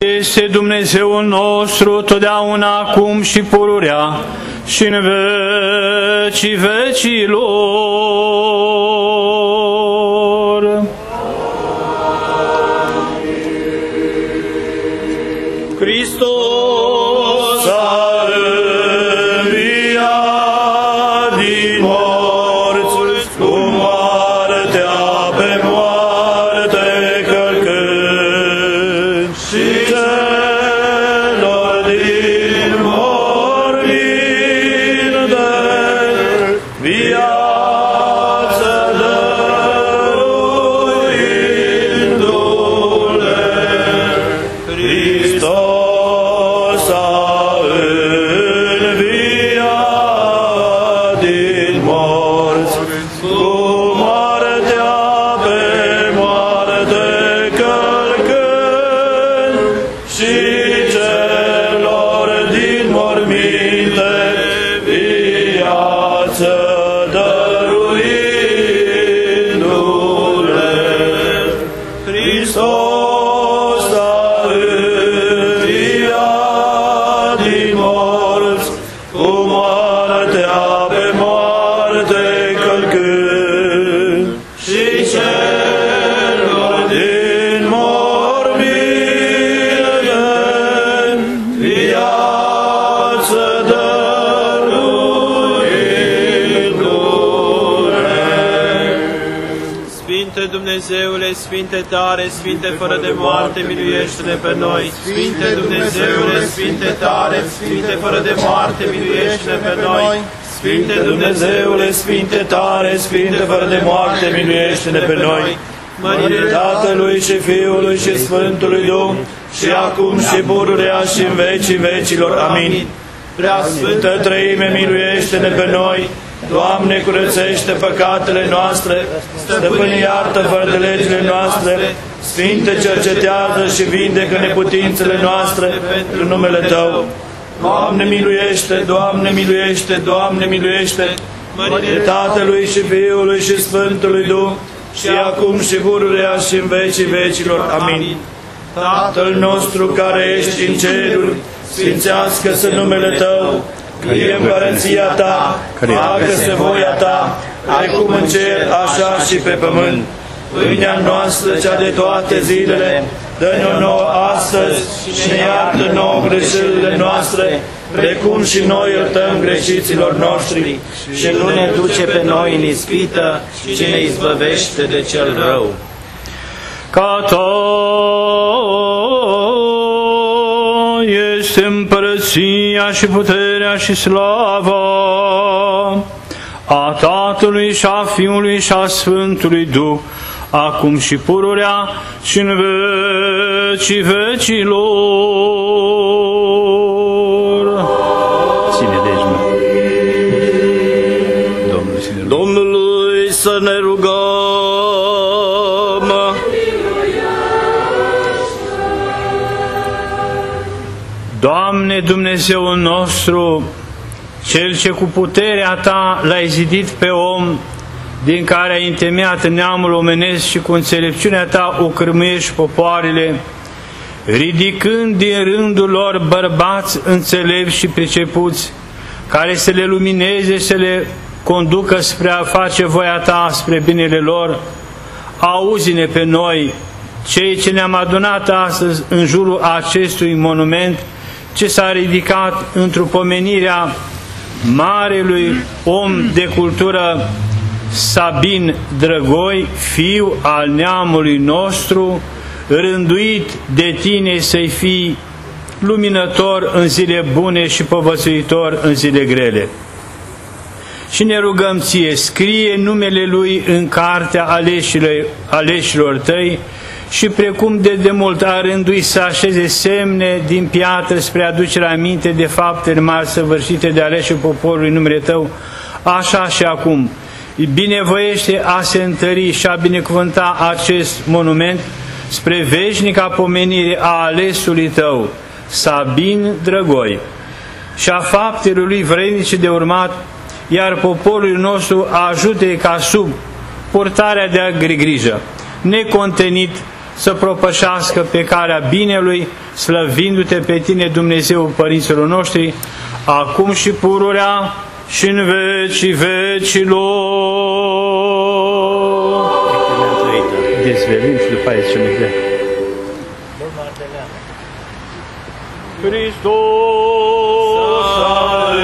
Este Dumnezeul nostru, totdeauna, acum și pururea, și în vecii vecilor. Hristos a înviat din morți, cu moartea pe moarte călcând, și celor din morminte viață dăruindu-le. Hristos a înviat din morți, cu moartea pe moarte călcând, și celor din morminte viață dăruindu-le. Hristos a înviat din morți, cu moartea pe moarte călcând, și celor din morminte viață dăruindu-le. Sfinte Dumnezeule, Sfinte tare, Sfinte fără de moarte, miluiește-ne pe noi. Sfinte Dumnezeule, Sfinte tare, Sfinte fără de moarte, miluiește-ne pe noi. Sfinte Dumnezeule, Sfinte tare, Sfinte fără de moarte, miluiește-ne pe noi. Mărire Tatălui și Fiului și Sfântului Duh, și acum și pururea și în vecii vecilor. Amin. Prea Sfântă Treime, miluiește-ne pe noi. Doamne, curățește păcatele noastre, Stăpâne, iartă fără de legile noastre, Sfinte, cercetează și vindecă neputințele noastre pentru numele Tău. Doamne, miluiește, Doamne, miluiește, Doamne, miluiește, de Tatălui și Fiului și Sfântului Duh, și acum și pururea și în vecii vecilor. Amin. Tatăl nostru care ești în ceruri, sfințească-se numele Tău, vie împărăția Ta, facă-se voia Ta, precum în cer, așa și pe pământ. Pâinea noastră, cea de toate zilele, dă-ne-o nouă astăzi și ne iartă nouă greșelile noastre, precum și noi iertăm greșiților noștri. Și nu ne duce pe noi în ispită, ci ne izbăvește de cel rău. Ca Ta este împărăția și puterea și slava a Tatălui și a Fiului și a Sfântului Duh, acum și pururea și în vecii vecilor. Ține de aici, mă. Domnului să ne rugăm. Doamne, Dumnezeul nostru, Cel ce cu puterea Ta l-ai zidit pe om, din care ai întemeiat neamul omenesc și cu înțelepciunea Ta o cârmuiești popoarele, ridicând din rândul lor bărbați înțelepți și pricepuți, care să le lumineze, să le conducă spre a face voia Ta, spre binele lor. Auzi-ne pe noi, cei ce ne-am adunat astăzi în jurul acestui monument, ce s-a ridicat într-o pomenirea marelui om de cultură Sabin Drăgoi, fiu al neamului nostru, rânduit de Tine să-i fii luminător în zile bune și povățuitor în zile grele. Și ne rugăm Ție, scrie numele Lui în cartea aleșilor Tăi, și precum de demult a rânduit să așeze semne din piatră spre aducerea aminte de faptele mari săvârșite de aleșul poporului numele Tău, așa și acum binevoiește a se întări și a binecuvânta acest monument spre veșnica pomenire a alesului Tău, Sabin Drăgoi, și a faptelor lui vrednice de urmat, iar poporul nostru ajute ca sub purtarea de a grijă, necontenit să propășească pe calea binelui, slăvindu-te pe tine, Dumnezeu părinților noștri, acum și pururea și în vecii vecilor. Dezvelim și după aceea ce ne dă. Hristos a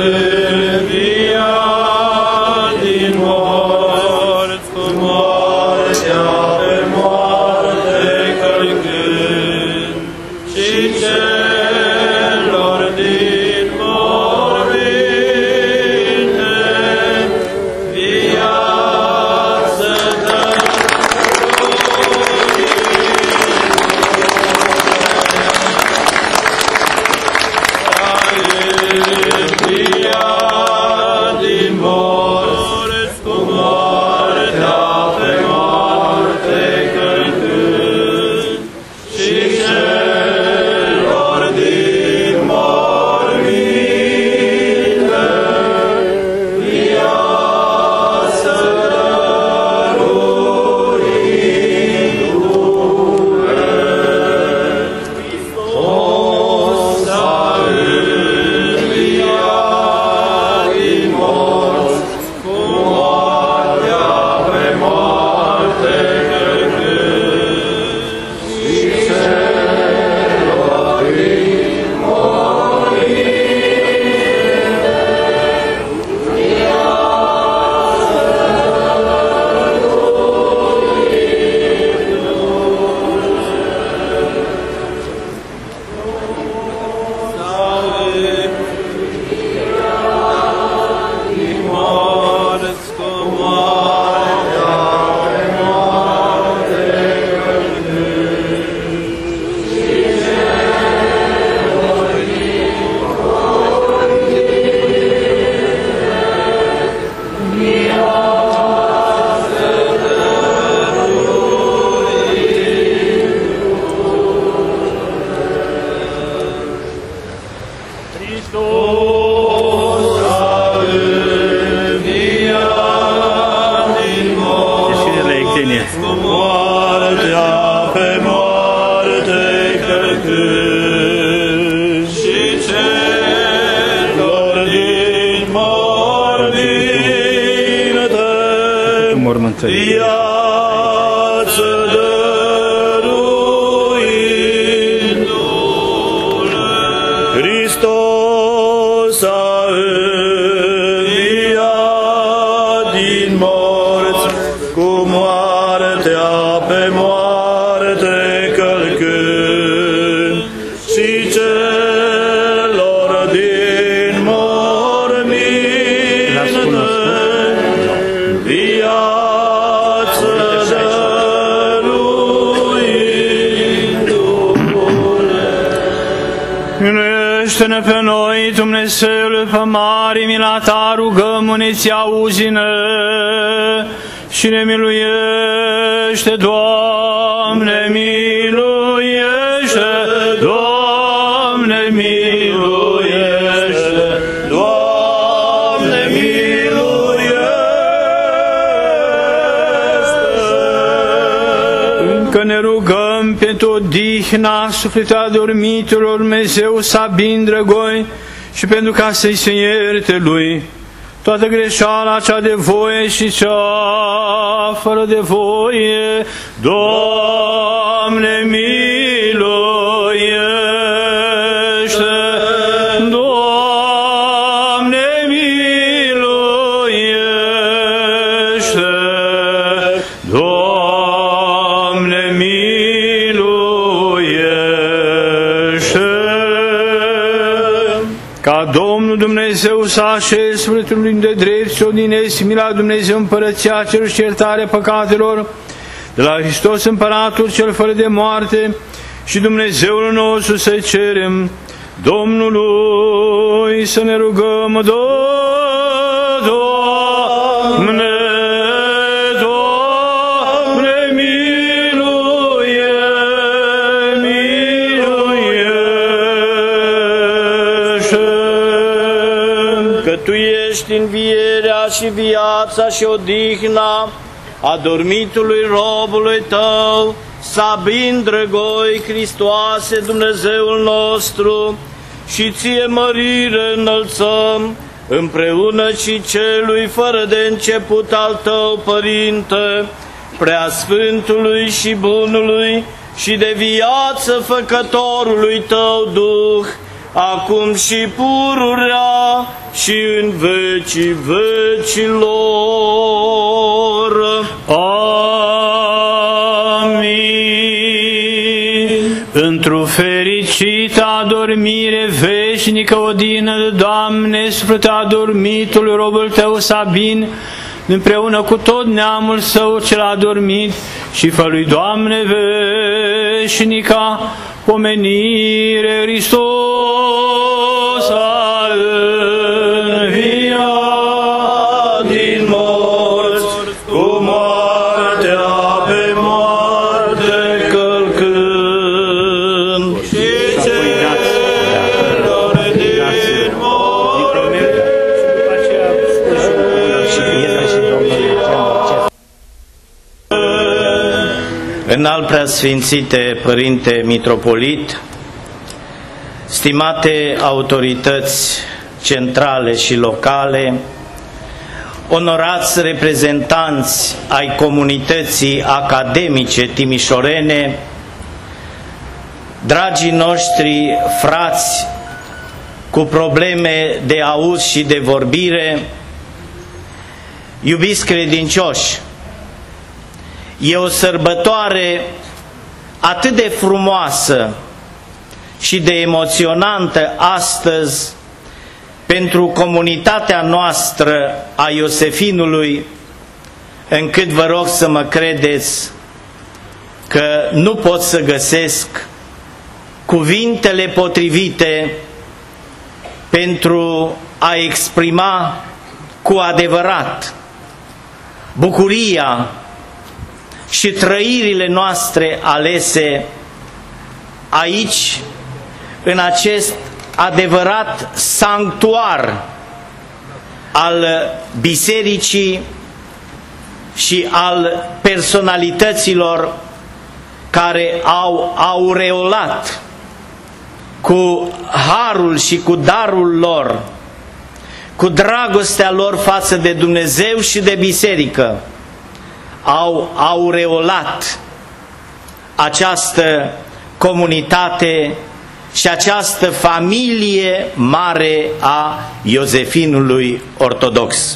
înviat din morți, cu moartea pe moarte călcând, și celor din morminte viață viață dăruindu-le. Hristos a înviat din morți, cu moartea pe moarte călcând, și celor din morminte viață dăruindu-le. Miluiește-ne pe noi, Dumnezeule, pe mari mila ta, rugăm-ne, auzi-ne și ne miluiește, Doamne, miluiește, Doamne, miluiește, Doamne, miluiește. Încă ne rugăm pentru odihna sufletea dormitorilor, Dumnezeu să abin drăgoi și pentru ca să-i se ierte lui toată greșeala cea de voie și cea fără de voie. Doamne, miluiește! Doamne, miluiește! Doamne, miluiește! Ca Domnul Dumnezeu să așeze sufletul lui de drept și odinezi mila Dumnezeu împărăția celor și iertare păcatelor de la Hristos Împăratul cel fără de moarte și Dumnezeul nostru să cerem Domnului să ne rugăm. Doamne, Doamne, miluiește! Că Tu ești învierea și viața și odihna adormitului robului Tău, Sabin Drăgoi, Hristoase, Dumnezeul nostru, și ție mărire înălțăm, împreună și celui fără de început al tău, Părinte, Preasfântului și Bunului și de viață Făcătorului tău Duh, acum și pururea și în vecii vecilor. Amin. Într-o fericită adormire veșnică odină, Doamne, sufletul adormitului robul tău Sabin, împreună cu tot neamul său cel adormit, și fă lui, Doamne, veșnica pomenire, Hristos a înviat din morți, cu moartea pe moarte călcând, și celor din morți. Înalt Preasfințite Părinte Mitropolit, stimate autorități centrale și locale, onorați reprezentanți ai comunității academice timișorene, dragii noștri frați cu probleme de auz și de vorbire, iubiți credincioși, e o sărbătoare atât de frumoasă și de emoționantă astăzi pentru comunitatea noastră a Iosefinului, încât vă rog să mă credeți că nu pot să găsesc cuvintele potrivite pentru a exprima cu adevărat bucuria și trăirile noastre alese aici, în acest adevărat sanctuar al bisericii și al personalităților care au aureolat cu harul și cu darul lor, cu dragostea lor față de Dumnezeu și de biserică, au aureolat această comunitate și această familie mare a Iosefinului ortodox.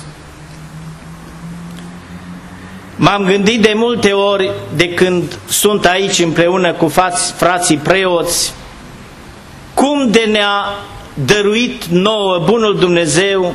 M-am gândit de multe ori de când sunt aici împreună cu frații preoți, cum de ne-a dăruit nouă bunul Dumnezeu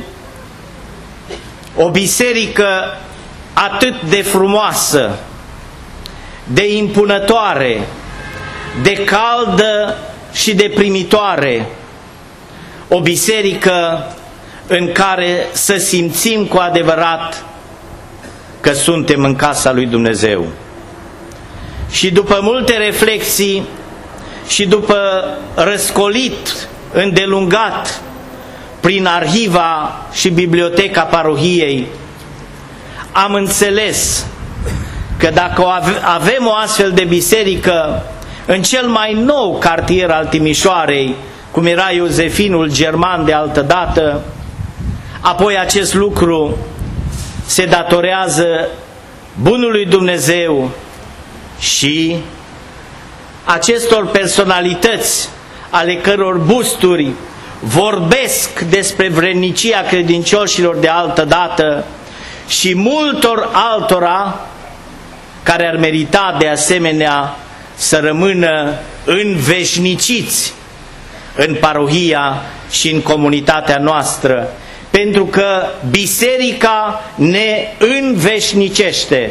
o biserică atât de frumoasă, de impunătoare, de caldă și de primitoare, o biserică în care să simțim cu adevărat că suntem în casa lui Dumnezeu. Și după multe reflexii și după răscolit îndelungat prin arhiva și biblioteca parohiei, am înțeles că dacă avem o astfel de biserică în cel mai nou cartier al Timișoarei, cum era Iosefinul german de altădată, apoi acest lucru se datorează bunului Dumnezeu și acestor personalități ale căror busturi vorbesc despre vrednicia credincioșilor de altădată și multor altora care ar merita de asemenea să rămână înveșniciți în parohia și în comunitatea noastră, pentru că biserica ne înveșnicește.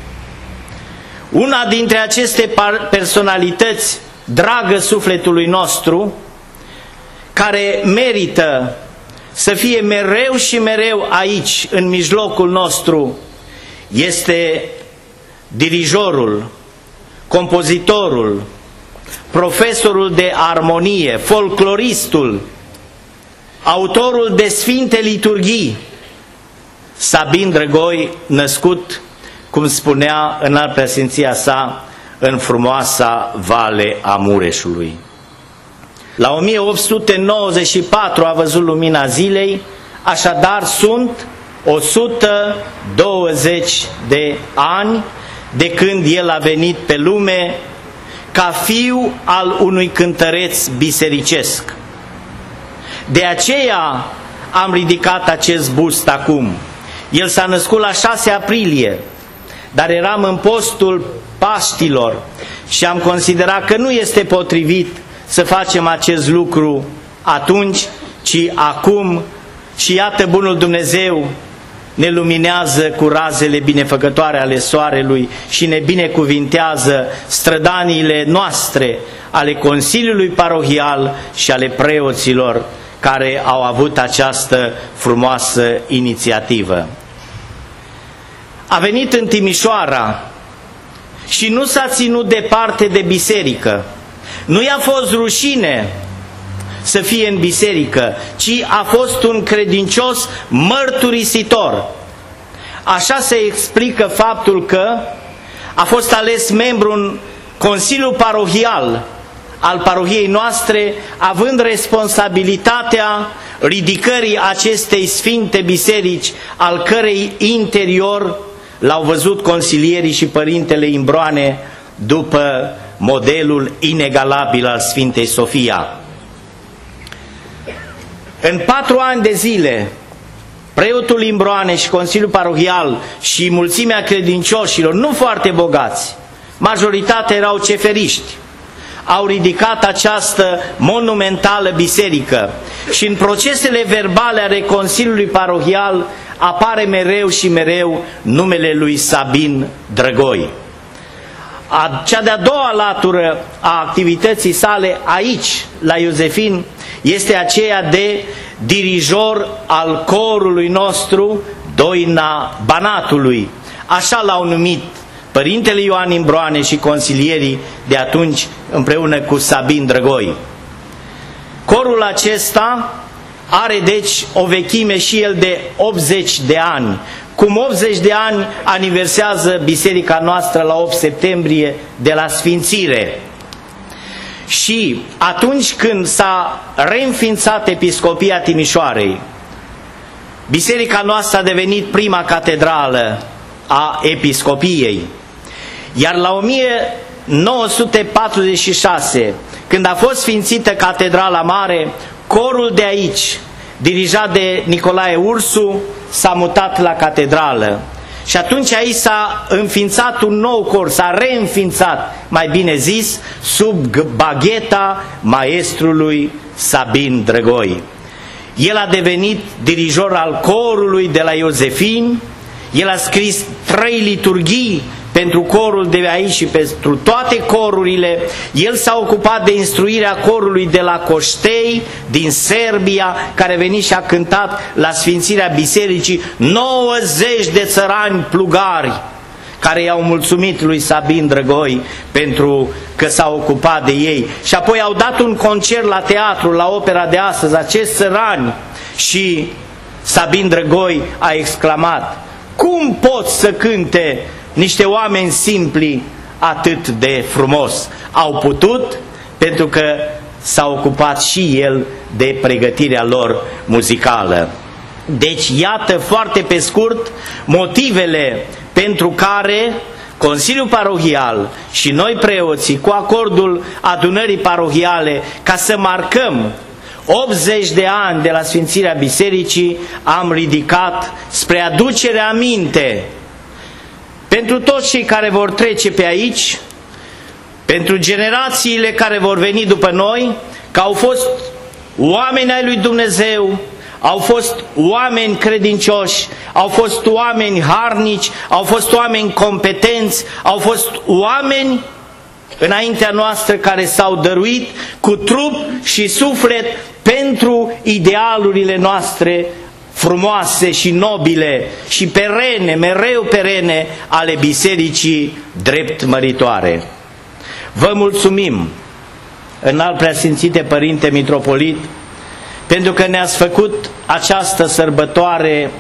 Una dintre aceste personalități, dragă sufletului nostru, care merită să fie mereu și mereu aici, în mijlocul nostru, este dirijorul, compozitorul, profesorul de armonie, folcloristul, autorul de Sfinte Liturghii, Sabin Drăgoi, născut, cum spunea Înalt Preasfinția sa, în frumoasa Vale a Mureșului. La 1894 a văzut lumina zilei, așadar sunt 120 de ani de când el a venit pe lume ca fiu al unui cântăreț bisericesc. De aceea am ridicat acest bust acum. El s-a născut la 6 aprilie, dar eram în postul Paștilor și am considerat că nu este potrivit să facem acest lucru atunci, ci acum. Și iată, bunul Dumnezeu ne luminează cu razele binefăcătoare ale soarelui și ne binecuvintează strădaniile noastre, ale Consiliului Parohial și ale preoților care au avut această frumoasă inițiativă. A venit în Timișoara și nu s-a ținut departe de biserică. Nu i-a fost rușine să fie în biserică, ci a fost un credincios mărturisitor. Așa se explică faptul că a fost ales membru în Consiliul Parohial al parohiei noastre, având responsabilitatea ridicării acestei sfinte biserici, al cărei interior l-au văzut consilierii și părintele Imbroane după modelul inegalabil al Sfintei Sofia. În 4 ani de zile, preotul Imbroane și Consiliul Parohial și mulțimea credincioșilor, nu foarte bogați, majoritatea erau ceferiști, au ridicat această monumentală biserică și în procesele verbale ale Consiliului Parohial apare mereu și mereu numele lui Sabin Drăgoi. Cea de-a doua latură a activității sale aici, la Iosefin, este aceea de dirijor al corului nostru, Doina Banatului. Așa l-au numit părintele Ioan Imbroane și consilierii de atunci împreună cu Sabin Drăgoi. Corul acesta are deci o vechime și el de 80 de ani. Cum 80 de ani aniversează biserica noastră la 8 septembrie de la sfințire. Și atunci când s-a reînființat Episcopia Timișoarei, biserica noastră a devenit prima catedrală a Episcopiei. Iar la 1946, când a fost sfințită Catedrala Mare, corul de aici, dirijat de Nicolae Ursu, s-a mutat la catedrală. Și atunci aici s-a înființat un nou cor, s-a reînființat, mai bine zis, sub bagheta maestrului Sabin Drăgoi. El a devenit dirijor al corului de la Iosefin, el a scris 3 liturghii pentru corul de aici și pentru toate corurile. El s-a ocupat de instruirea corului de la Coștei, din Serbia, care veni și a cântat la sfințirea bisericii 90 de țărani plugari, care i-au mulțumit lui Sabin Drăgoi pentru că s-a ocupat de ei. Și apoi au dat un concert la teatru, la opera de astăzi, acești țărani, și Sabin Drăgoi a exclamat: cum pot să cânte niște oameni simpli atât de frumos? Au putut pentru că s-a ocupat și el de pregătirea lor muzicală. Deci iată foarte pe scurt motivele pentru care Consiliul Parohial și noi preoții, cu acordul adunării parohiale, ca să marcăm 80 de ani de la sfințirea bisericii, am ridicat spre aducerea aminte pentru toți cei care vor trece pe aici, pentru generațiile care vor veni după noi, că au fost oameni ai lui Dumnezeu, au fost oameni credincioși, au fost oameni harnici, au fost oameni competenți, au fost oameni înaintea noastră care s-au dăruit cu trup și suflet pentru idealurile noastre frumoase și nobile și perene, mereu perene, ale bisericii drept măritoare. Vă mulțumim, înalt preasfințite Părinte Mitropolit, pentru că ne-ați făcut această sărbătoare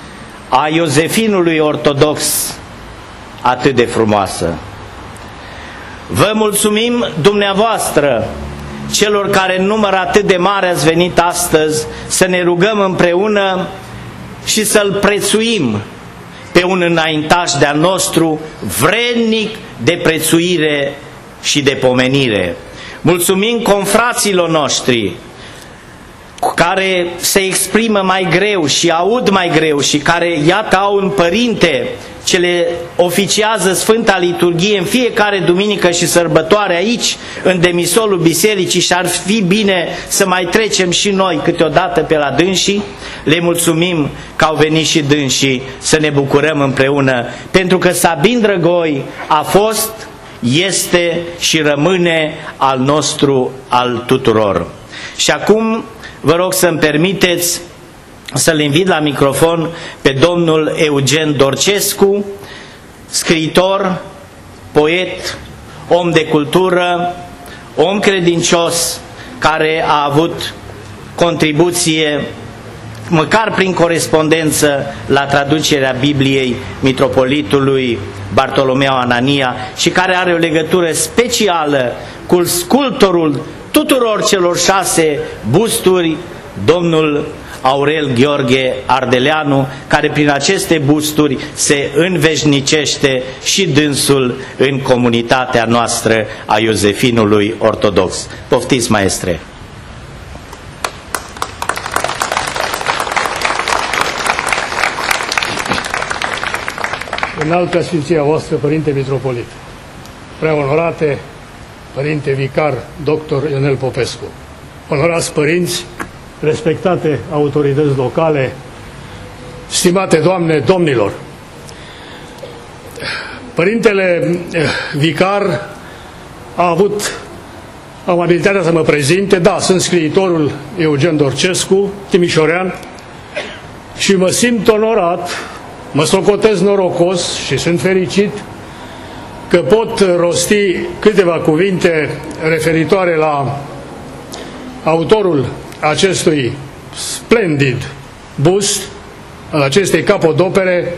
a Iosefinului ortodox atât de frumoasă. Vă mulțumim dumneavoastră, celor care în număr atât de mare ați venit astăzi, să ne rugăm împreună și să-L prețuim pe un înaintaș de-al nostru, vrednic de prețuire și de pomenire. Mulțumim confraților noștri care se exprimă mai greu și aud mai greu și care, iată, au un părinte ce le oficiază Sfânta Liturghie în fiecare duminică și sărbătoare aici, în demisolul bisericii, și ar fi bine să mai trecem și noi câteodată pe la dânsii. Le mulțumim că au venit și dânsii să ne bucurăm împreună, pentru că Sabin Drăgoi a fost, este și rămâne al nostru, al tuturor. Și acum vă rog să-mi permiteți să-l invit la microfon pe domnul Eugen Dorcescu, scriitor, poet, om de cultură, om credincios, care a avut contribuție, măcar prin corespondență, la traducerea Bibliei mitropolitului Bartolomeu Anania și care are o legătură specială cu sculptorul tuturor celor 6 busturi, domnul Aurel Gheorghe Ardeleanu, care prin aceste busturi se înveșnicește și dânsul în comunitatea noastră a Iosefinului Ortodox. Poftiți, maestre! Înalt preasfinția voastră, Părinte Mitropolit, prea onorate Părinte Vicar, Dr. Ionel Popescu, onorați părinți, respectate autorități locale, stimate doamne, domnilor, Părintele Vicar a avut amabilitatea să mă prezinte. Da, sunt scriitorul Eugen Dorcescu, timișorean, și mă simt onorat, mă socotez norocos și sunt fericit că pot rosti câteva cuvinte referitoare la autorul acestui splendid bust, al acestei capodopere,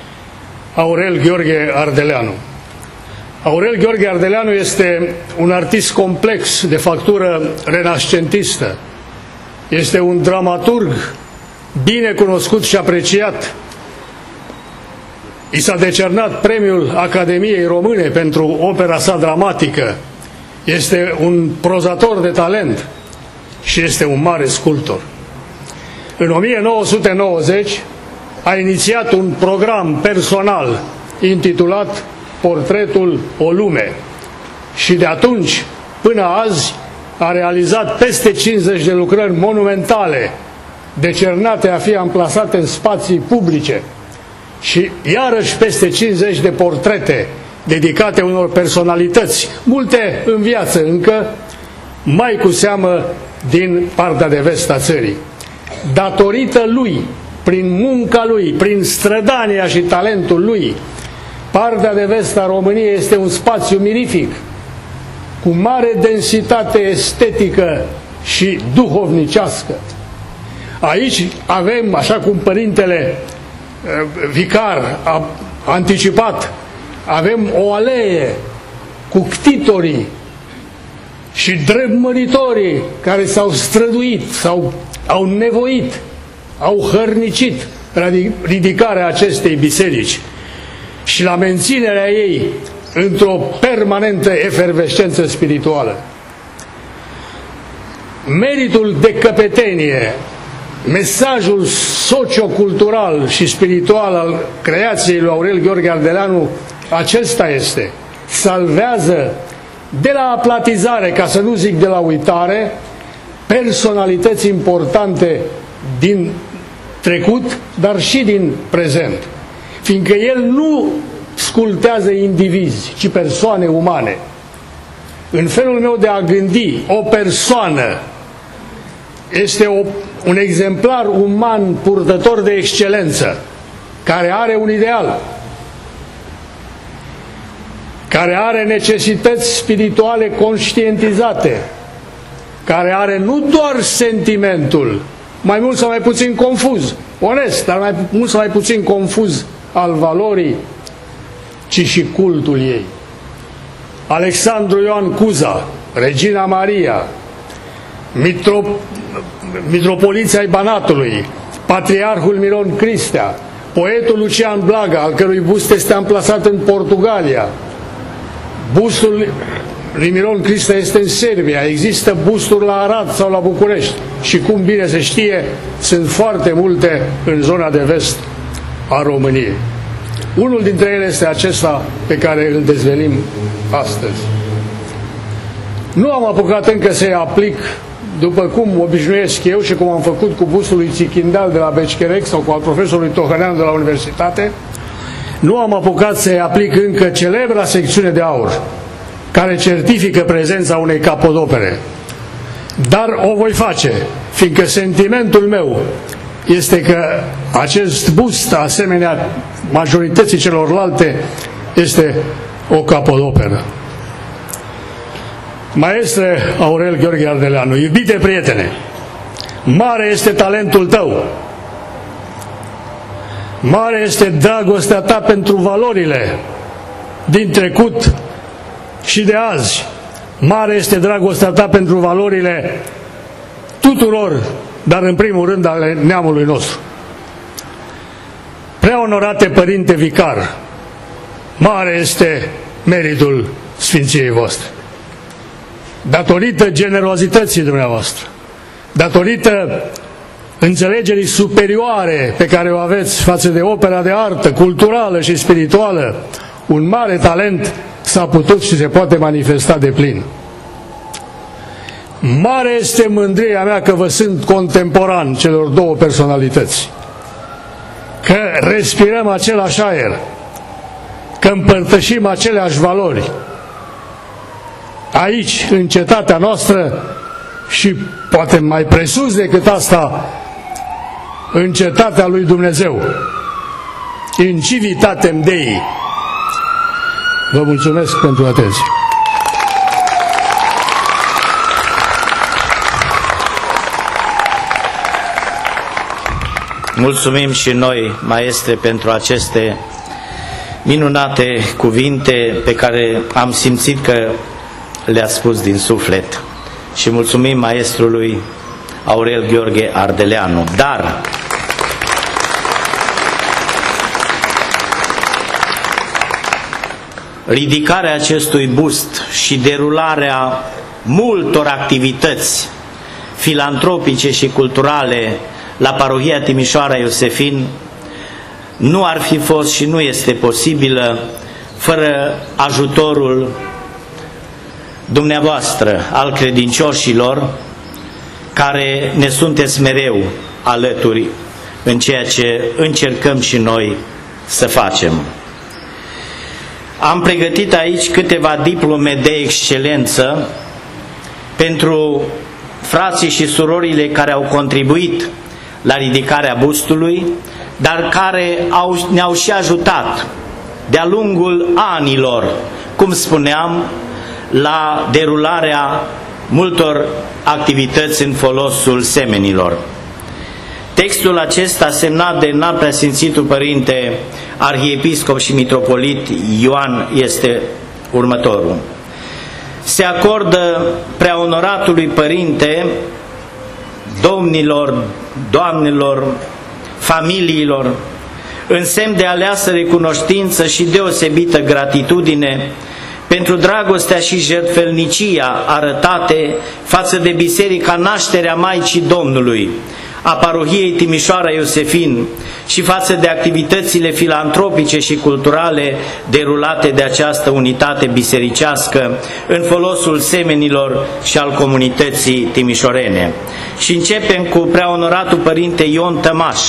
Aurel Gheorghe Ardeleanu. Aurel Gheorghe Ardeleanu este un artist complex de factură renascentistă. Este un dramaturg bine cunoscut și apreciat. I s-a decernat premiul Academiei Române pentru opera sa dramatică. Este un prozator de talent și este un mare sculptor. În 1990 a inițiat un program personal intitulat Portretul o lume și de atunci până azi a realizat peste 50 de lucrări monumentale, decernate a fi amplasate în spații publice, și iarăși peste 50 de portrete dedicate unor personalități, multe în viață încă, mai cu seamă din partea de vest a țării. Datorită lui, prin munca lui, prin strădania și talentul lui, partea de vest a României este un spațiu mirific, cu mare densitate estetică și duhovnicească. Aici avem, așa cum Părintele Vicar a anticipat, avem o alee cu ctitorii și dreptmăritorii care s-au străduit, au nevoit, au hărnicit ridicarea acestei biserici și la menținerea ei într-o permanentă efervescență spirituală. Meritul de căpetenie, mesajul sociocultural și spiritual al creației lui Aurel Gheorghe Ardeleanu, acesta este: salvează de la aplatizare, ca să nu zic de la uitare, personalități importante din trecut, dar și din prezent. Fiindcă el nu sculptează indivizi, ci persoane umane. În felul meu de a gândi, o persoană este un exemplar uman purtător de excelență, care are un ideal, care are necesități spirituale conștientizate, care are nu doar sentimentul, mai mult sau mai puțin confuz, onest, dar mai mult sau mai puțin confuz, al valorii, ci și cultul ei. Alexandru Ioan Cuza, Regina Maria, mitropoliții ai Banatului, Patriarhul Miron Cristea, poetul Lucian Blaga, al cărui bust este amplasat în Portugalia. Bustul lui Miron Cristea este în Serbia, există busturi la Arad sau la București și, cum bine se știe, sunt foarte multe în zona de vest a României. Unul dintre ele este acesta pe care îl dezvelim astăzi. Nu am apucat încă să-i aplic după cum obișnuiesc eu și cum am făcut cu bustul lui Țichindal de la Bececherec sau cu al profesorului Tohănean de la Universitate, nu am apucat să-i aplic încă celebra secțiune de aur, care certifică prezența unei capodopere. Dar o voi face, fiindcă sentimentul meu este că acest bust, asemenea majorității celorlalte, este o capodoperă. Maestre Aurel Gheorghe Ardeleanu, iubite prietene, mare este talentul tău, mare este dragostea ta pentru valorile din trecut și de azi, mare este dragostea ta pentru valorile tuturor, dar în primul rând ale neamului nostru. Prea onorate Părinte Vicar, mare este meritul Sfinției voastre. Datorită generozității dumneavoastră, datorită înțelegerii superioare pe care o aveți față de opera de artă, culturală și spirituală, un mare talent s-a putut și se poate manifesta de plin. Mare este mândria mea că vă sunt contemporan celor două personalități, că respirăm același aer, că împărtășim aceleași valori, aici, în cetatea noastră și poate mai presus decât asta, în cetatea lui Dumnezeu, in civitatem Dei. Vă mulțumesc pentru atenție. Mulțumim și noi, maestre, pentru aceste minunate cuvinte pe care am simțit că le-a spus din suflet. Și mulțumim maestrului Aurel Gheorghe Ardeleanu. Dar ridicarea acestui bust și derularea multor activități filantropice și culturale la parohia Timișoara Iosefin nu ar fi fost și nu este posibilă fără ajutorul dumneavoastră, al credincioșilor, care ne sunteți mereu alături în ceea ce încercăm și noi să facem. Am pregătit aici câteva diplome de excelență pentru frații și surorile care au contribuit la ridicarea bustului, dar care ne-au și ajutat de-a lungul anilor, cum spuneam, la derularea multor activități în folosul semenilor. Textul acesta, semnat de Înalt Preasfințitul Părinte Arhiepiscop și Mitropolit Ioan, este următorul. Se acordă preaonoratului Părinte, domnilor, doamnelor, familiilor, în semn de aleasă recunoștință și deosebită gratitudine pentru dragostea și jertfelnicia arătate față de Biserica Nașterea Maicii Domnului a parohiei Timișoara Iosefin și față de activitățile filantropice și culturale derulate de această unitate bisericească în folosul semenilor și al comunității timișorene. Și începem cu preaonoratul Părinte Ion Tămaș,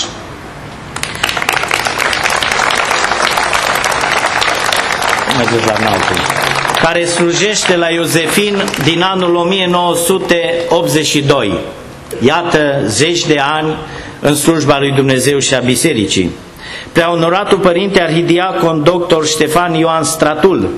care slujește la Iosefin din anul 1982. Iată, zeci de ani în slujba lui Dumnezeu și a Bisericii. Preaonoratul Părinte Arhidiacon Dr. Ștefan Ioan Stratul,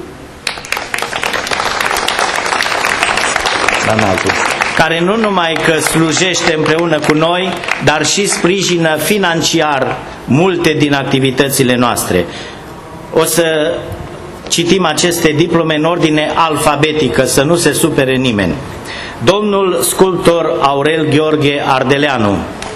care nu numai că slujește împreună cu noi, dar și sprijină financiar multe din activitățile noastre. O să citim aceste diplome în ordine alfabetică, să nu se supere nimeni. Domnul sculptor Aurel Gheorghe Ardeleanu.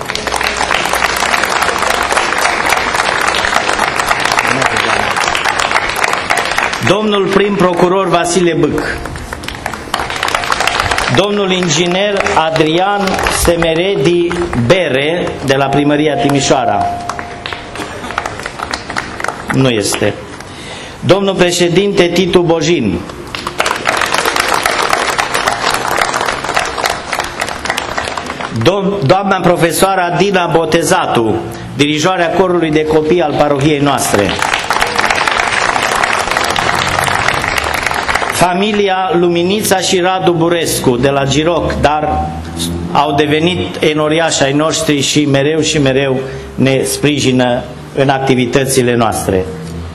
Domnul prim procuror Vasile Bâc. Domnul inginer Adrian Semeredi Bere, de la Primăria Timișoara. Nu este. Domnul președinte Titu Bojin. Doamna profesoară Adina Botezatu, dirijoarea corului de copii al parohiei noastre. Familia Luminița și Radu Burescu de la Giroc, dar au devenit enoriași ai noștri și mereu ne sprijină în activitățile noastre.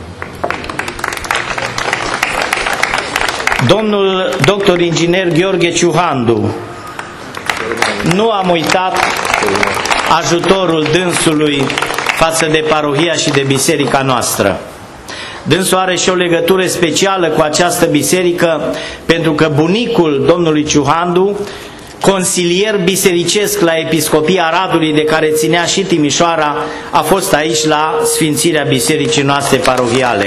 Domnul doctor inginer Gheorghe Ciuhandu, nu am uitat ajutorul dânsului față de parohia și de biserica noastră. Dânsul are și o legătură specială cu această biserică, pentru că bunicul domnului Ciuhandu, consilier bisericesc la Episcopia Aradului, de care ținea și Timișoara, a fost aici la sfințirea bisericii noastre parohiale.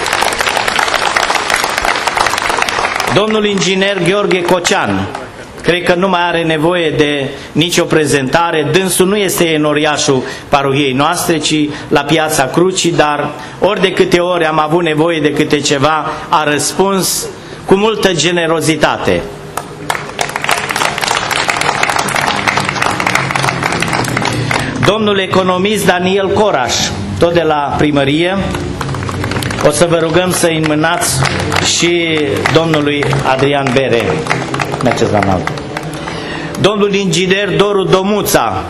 Domnul inginer Gheorghe Cocean, cred că nu mai are nevoie de nicio prezentare. Dânsul nu este enoriașul parohiei noastre, ci la Piața Crucii, dar ori de câte ori am avut nevoie de câte ceva, a răspuns cu multă generozitate. Domnul economist Daniel Coraș, tot de la primărie, o să vă rugăm să înmânați și domnului Adrian Bere. Mergeți la înalt. Domnul inginer Doru Domuța.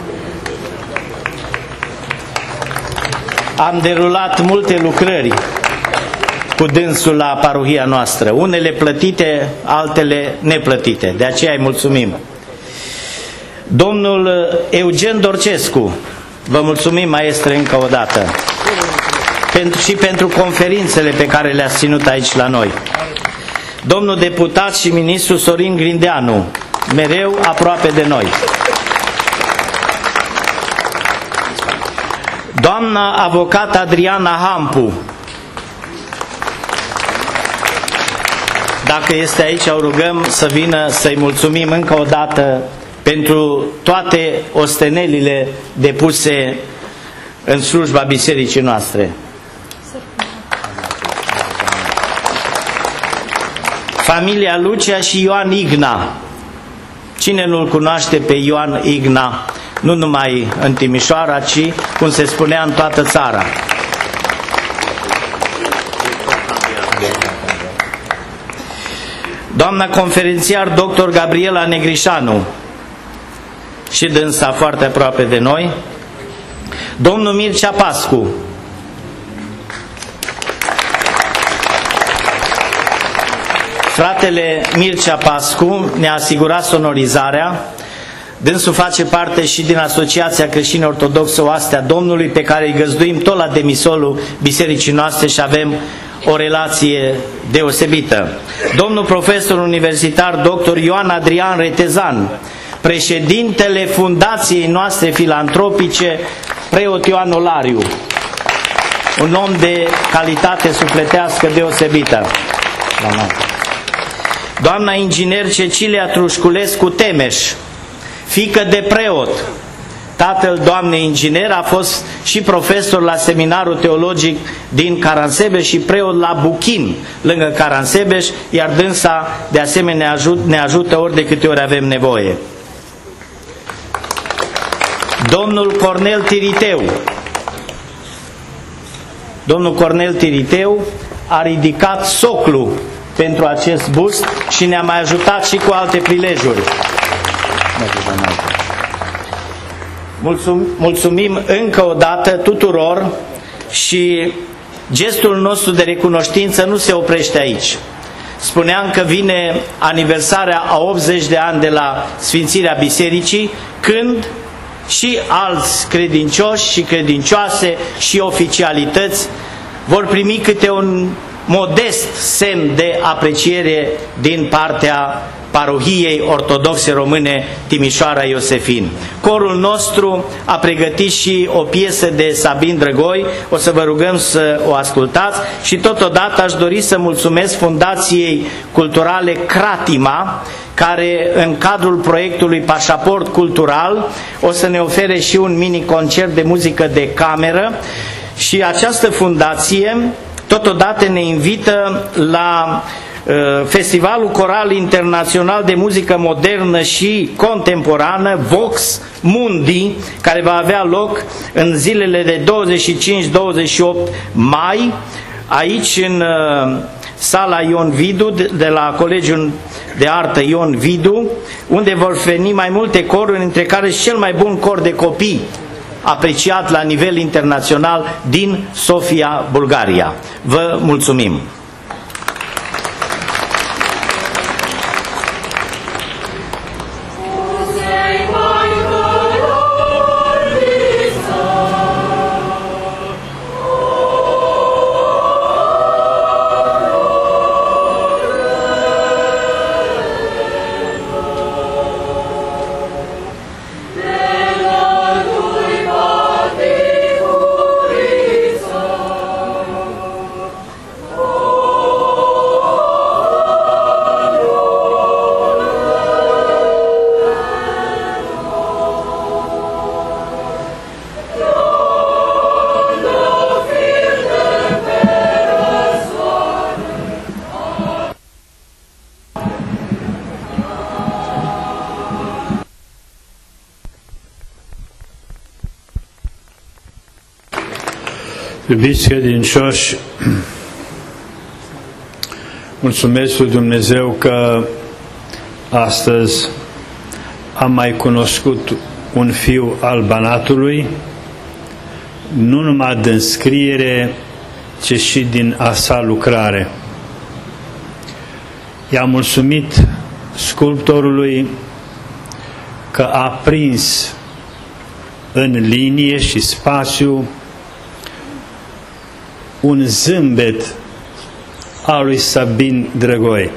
Am derulat multe lucrări cu dânsul la parohia noastră, unele plătite, altele neplătite, de aceea îi mulțumim. Domnul Eugen Dorcescu, vă mulțumim, maestre, încă o dată, și pentru conferințele pe care le-ați ținut aici la noi. Domnul deputat și ministru Sorin Grindeanu, mereu aproape de noi. Doamna avocat Adriana Hampu, dacă este aici, o rugăm să vină să-i mulțumim încă o dată pentru toate ostenelile depuse în slujba bisericii noastre. Familia Lucia și Ioan Igna. Cine nu-l cunoaște pe Ioan Igna, nu numai în Timișoara, ci, cum se spunea, în toată țara. Doamna conferențiar dr. Gabriela Negrișanu, și dânsa foarte aproape de noi. Domnul Mircea Pascu. Fratele Mircea Pascu ne-a asigurat sonorizarea. Dânsul face parte și din Asociația Creștină Ortodoxă Oastea Domnului, pe care îi găzduim tot la demisolul bisericii noastre și avem o relație deosebită. Domnul profesor universitar dr. Ioan Adrian Retezan, președintele fundației noastre filantropice Preot Ioan Olariu, un om de calitate sufletească deosebită. Doamna inginer Cecilia Trușculescu Temeș, fiică de preot. Tatăl doamnei inginer a fost și profesor la seminarul teologic din Caransebeș și preot la Buchin, lângă Caransebeș, iar dânsa de asemenea ne ajută ori de câte ori avem nevoie. Domnul Cornel Tiriteu. Domnul Cornel Tiriteu a ridicat soclu pentru acest bust și ne-a mai ajutat și cu alte prilejuri. Mulțumim încă o dată tuturor și gestul nostru de recunoștință nu se oprește aici. Spuneam că vine aniversarea a 80 de ani de la sfințirea bisericii, când și alți credincioși și credincioase și oficialități vor primi câte un modest semn de apreciere din partea Parohiei Ortodoxe Române Timișoara Iosefin. Corul nostru a pregătit și o piesă de Sabin Drăgoi, o să vă rugăm să o ascultați, și totodată aș dori să mulțumesc Fundației Culturale Cratima, care în cadrul proiectului Pașaport Cultural o să ne ofere și un mini-concert de muzică de cameră, și această fundație totodată ne invită la Festivalul Coral Internațional de Muzică Modernă și Contemporană, Vox Mundi, care va avea loc în zilele de 25-28 mai, aici în sala Ion Vidu, de la Colegiul de Artă Ion Vidu, unde vor veni mai multe coruri, între care și cel mai bun cor de copii apreciat la nivel internațional din Sofia, Bulgaria. Vă mulțumim! Iubiți credincioși, mulțumesc lui Dumnezeu că astăzi am mai cunoscut un fiu al Banatului, nu numai din scriere, ci și din a sa lucrare. I-am mulțumit sculptorului că a prins în linie și spațiu un zâmbet al lui Sabin Drăgoi.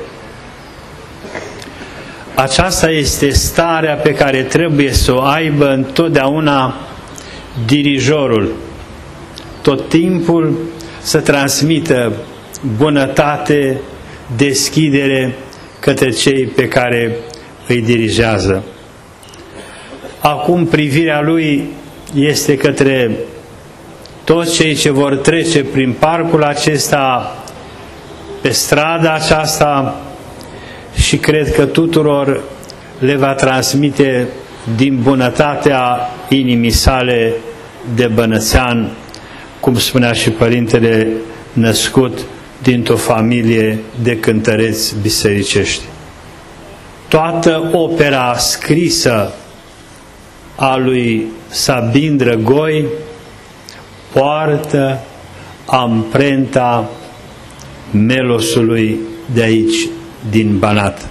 Aceasta este starea pe care trebuie să o aibă întotdeauna dirijorul. Tot timpul să transmită bunătate, deschidere către cei pe care îi dirigează. Acum privirea lui este către toți cei ce vor trece prin parcul acesta, pe strada aceasta, și cred că tuturor le va transmite din bunătatea inimii sale de bănățean, cum spunea și părintele, născut dintr-o familie de cântăreți bisericești. Toată opera scrisă a lui Sabin Drăgoi poartă amprenta melosului de aici, din Banat.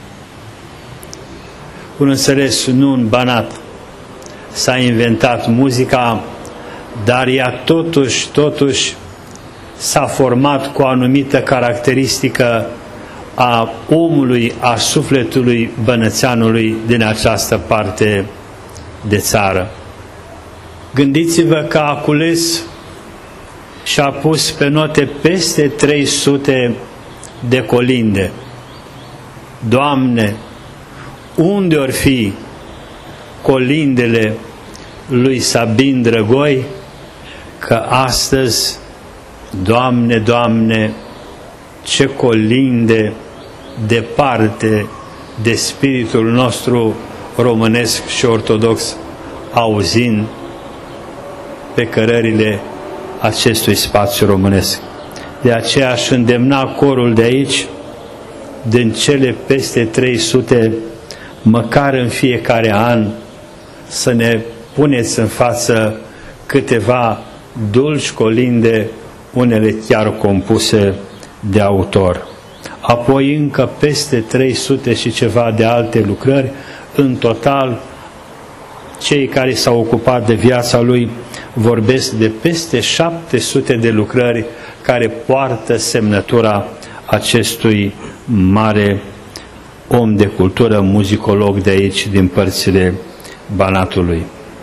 Un înțeles, nu în Banat s-a inventat muzica, dar ea totuși s-a format cu o anumită caracteristică a omului, a sufletului bănățeanului din această parte de țară. Gândiți-vă că a cules și a pus pe note peste 300 de colinde. Doamne, unde or fi colindele lui Sabin Drăgoi, că astăzi, Doamne, Doamne, ce colinde departe de spiritul nostru românesc și ortodox auzind pe cărările acestui spațiu românesc. De aceea aș îndemna corul de aici, din cele peste 300, măcar în fiecare an, să ne puneți în față câteva dulci colinde, unele chiar compuse de autor. Apoi încă peste 300 și ceva de alte lucrări. În total, cei care s-au ocupat de viața lui vorbesc de peste 700 de lucrări care poartă semnătura acestui mare om de cultură, muzicolog de aici, din părțile Banatului.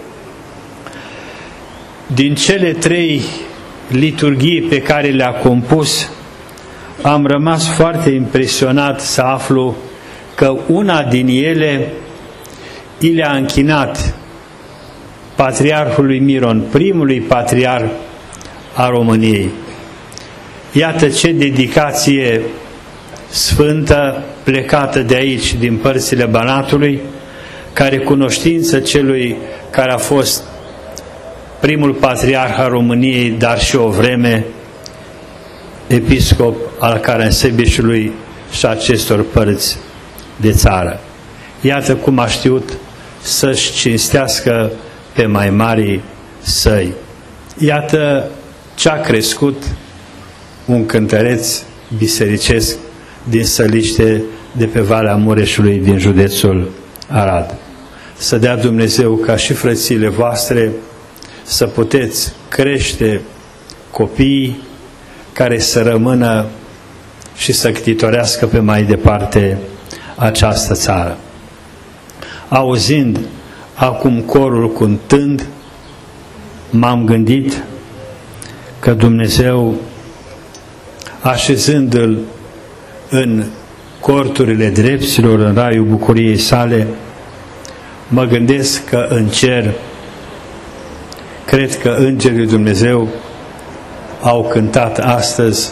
Din cele 3 liturghii pe care le-a compus, am rămas foarte impresionat să aflu că una din ele i le-a închinat Patriarhului Miron, primului patriarh a României. Iată ce dedicație sfântă plecată de aici, din părțile Banatului, care cunoștință celui care a fost primul patriarh al României, dar și o vreme episcop al Caransebeșului și acestor părți de țară. Iată cum a știut să-și cinstească pe mai marii săi. Iată ce a crescut un cântăreț bisericesc din Săliște, de pe Valea Mureșului, din județul Arad. Să dea Dumnezeu ca și frățiile voastre să puteți crește copiii care să rămână și să ctitorească pe mai departe această țară. Auzind acum corul cântând, m-am gândit că Dumnezeu, așezându-l în corturile drepților, în raiul bucuriei sale, mă gândesc că în cer, cred că îngerii lui Dumnezeu au cântat astăzi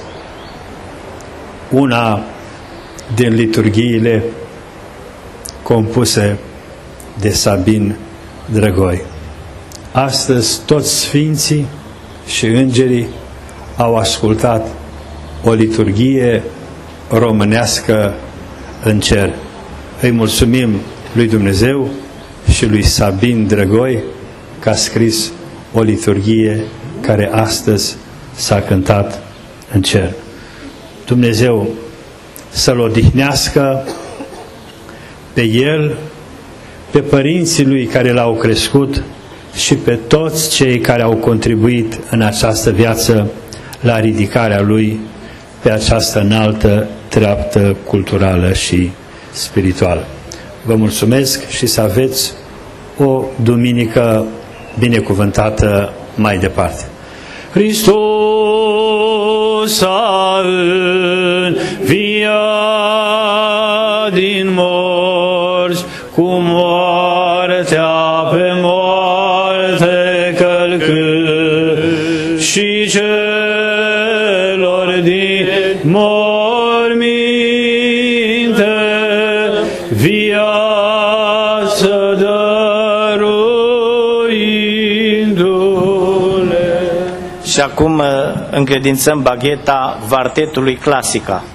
una din liturghiile compuse de Sabin Drăgoi. Astăzi toți sfinții și îngerii au ascultat o liturghie românească în cer. Îi mulțumim lui Dumnezeu și lui Sabin Drăgoi că a scris o liturghie care astăzi s-a cântat în cer. Dumnezeu să-l odihnească pe el, pe părinții lui care l-au crescut și pe toți cei care au contribuit în această viață la ridicarea lui pe această înaltă treaptă culturală și spirituală. Vă mulțumesc și să aveți o duminică binecuvântată mai departe. Hristos a înviat din morți, cu moartea pe moarte călcând, și celor din morminte viață dăruindu-le. Și acum încredințăm bagheta Vartetului Clasica.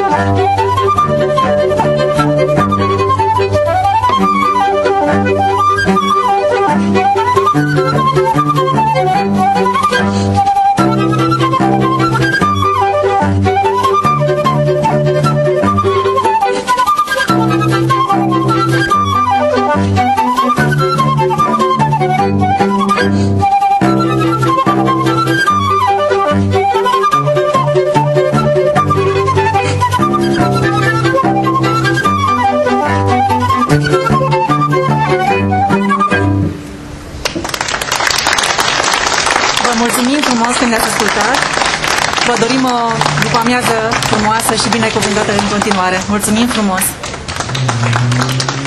Mulțumim frumos că ne-ați ascultat. Vă dorim o după-amiază frumoasă și binecuvântată în continuare. Mulțumim frumos!